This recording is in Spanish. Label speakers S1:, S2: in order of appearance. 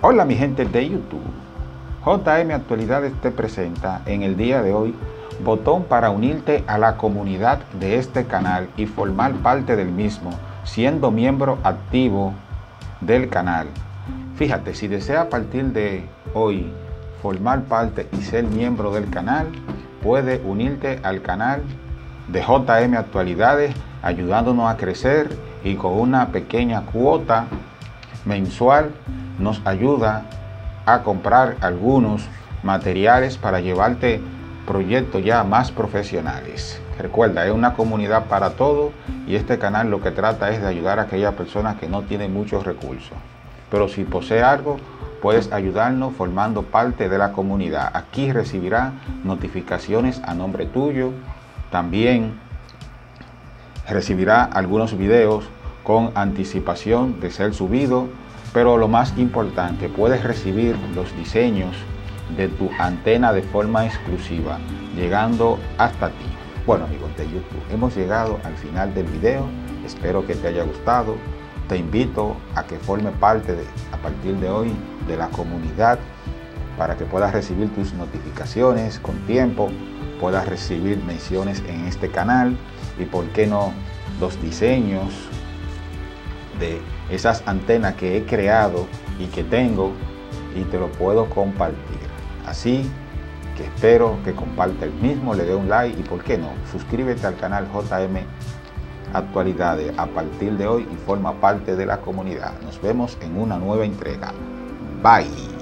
S1: Hola mi gente de YouTube, JM Actualidades te presenta en el día de hoy botón para unirte a la comunidad de este canal y formar parte del mismo, siendo miembro activo del canal. Fíjate, si desea a partir de hoy formar parte y ser miembro del canal, puede unirte al canal de JM Actualidades, ayudándonos a crecer, y con una pequeña cuota mensual nos ayuda a comprar algunos materiales para llevarte proyectos ya más profesionales. Recuerda, es una comunidad para todos y este canal lo que trata es de ayudar a aquellas personas que no tienen muchos recursos. Pero si posee algo, puedes ayudarnos formando parte de la comunidad. Aquí recibirá notificaciones a nombre tuyo. También recibirá algunos videos con anticipación de ser subido, pero lo más importante, puedes recibir los diseños de tu antena de forma exclusiva, llegando hasta ti. Bueno amigos de YouTube, hemos llegado al final del video, espero que te haya gustado. Te invito a que forme parte a partir de hoy de la comunidad para que puedas recibir tus notificaciones con tiempo, puedas recibir menciones en este canal y por qué no los diseños de esas antenas que he creado y que tengo y te lo puedo compartir. Así que espero que comparta el mismo, le dé un like y por qué no, suscríbete al canal JM Actualidades a partir de hoy y forma parte de la comunidad. Nos vemos en una nueva entrega. Bye.